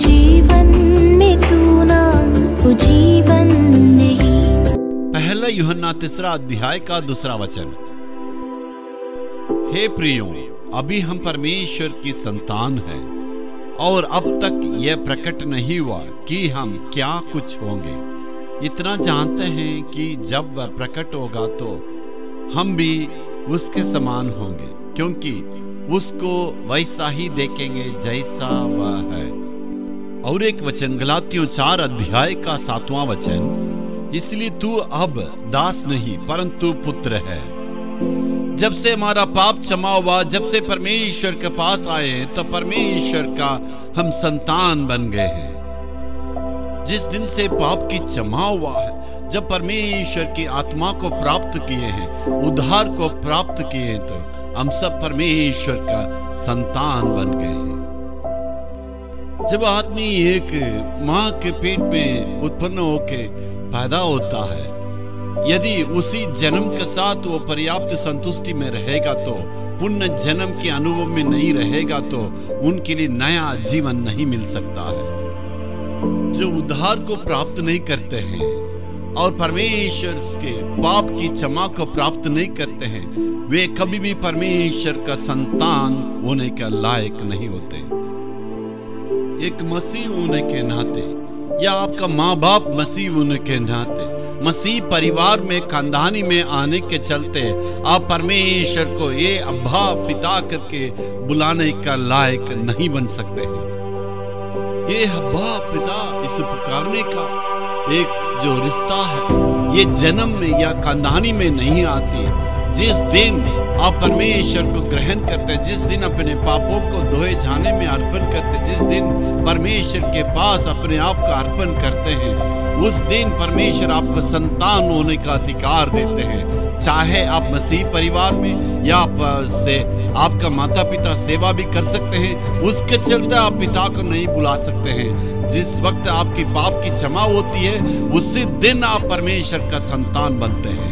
जीवन में तू ना वो जीवन नहीं। पहला यूहन्ना 3 अध्याय का 2 वचन। हे प्रियो, अभी हम परमेश्वर की संतान हैं और अब तक यह प्रकट नहीं हुआ कि हम क्या कुछ होंगे। इतना जानते हैं कि जब वह प्रकट होगा तो हम भी उसके समान होंगे, क्योंकि उसको वैसा ही देखेंगे जैसा वह है। और एक वचन गलातियों 4 अध्याय का 7वां वचन। इसलिए तू अब दास नहीं परंतु पुत्र है। जब से हमारा पाप क्षमा हुआ, जब से परमेश्वर के पास आए हैं, तो परमेश्वर का हम संतान बन गए हैं। जिस दिन से पाप की क्षमा हुआ है, जब परमेश्वर की आत्मा को प्राप्त किए हैं, उद्धार को प्राप्त किए हैं, तो हम सब परमेश्वर का संतान बन गए हैं। जब आदमी एक माँ के पेट में उत्पन्न होके पैदा होता है, यदि उसी जन्म के साथ वो पर्याप्त संतुष्टि में रहेगा, तो पुण्य जन्म के अनुभव में नहीं रहेगा, तो उनके लिए नया जीवन नहीं मिल सकता है। जो उद्धार को प्राप्त नहीं करते हैं और परमेश्वर के पाप की क्षमा को प्राप्त नहीं करते हैं, वे कभी भी परमेश्वर का संतान होने का लायक नहीं होते। एक मसीह होने के नाते या आपका माँ बाप मसीह होने के नाते, मसीह परिवार में खानदानी में आने के चलते आप परमेश्वर को ये अब्बा पिता करके बुलाने का लायक नहीं बन सकते हैं। ये अब्बा पिता इस पुकारने का एक जो रिश्ता है, ये जन्म में या खानदानी में नहीं आती। जिस दिन आप परमेश्वर को ग्रहण करते हैं, जिस दिन अपने पापों को धोए जाने में अर्पण करते हैं, जिस दिन परमेश्वर के पास अपने आप का अर्पण करते हैं, उस दिन परमेश्वर आपको संतान होने का अधिकार देते हैं। चाहे आप मसीह परिवार में या आपका माता पिता सेवा भी कर सकते हैं, उसके चलते आप पिता को नहीं बुला सकते हैं। जिस वक्त आपकी पाप की क्षमा होती है, उसी दिन आप परमेश्वर का संतान बनते हैं।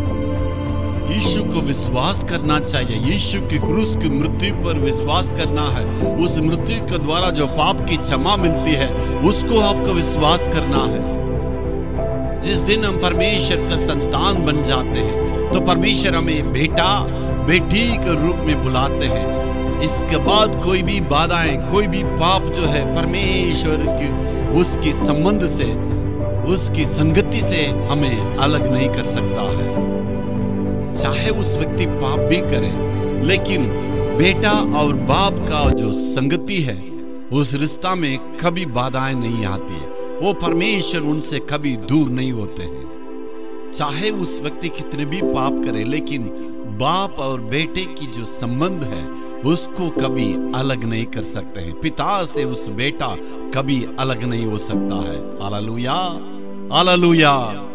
यीशु को विश्वास करना चाहिए। यीशु की क्रूस की मृत्यु पर विश्वास करना है। उस मृत्यु के द्वारा जो पाप की क्षमा मिलती है, उसको आपको विश्वास करना है। जिस दिन हम परमेश्वर का संतान बन जाते हैं, तो परमेश्वर हमें बेटा बेटी के रूप में बुलाते हैं। इसके बाद कोई भी बाधाएं, कोई भी पाप जो है परमेश्वर की उसकी संबंध से, उसकी संगति से हमें अलग नहीं कर सकता है। चाहे उस व्यक्ति पाप भी करे, लेकिन बेटा और बाप का जो संगति है, उस रिश्ता में कभी बाधाएं नहीं आती है। वो परमेश्वर उनसे कभी दूर नहीं होते हैं। चाहे उस व्यक्ति कितने भी पाप करे, लेकिन बाप और बेटे की जो संबंध है, उसको कभी अलग नहीं कर सकते हैं। पिता से उस बेटा कभी अलग नहीं हो सकता है। Hallelujah, hallelujah.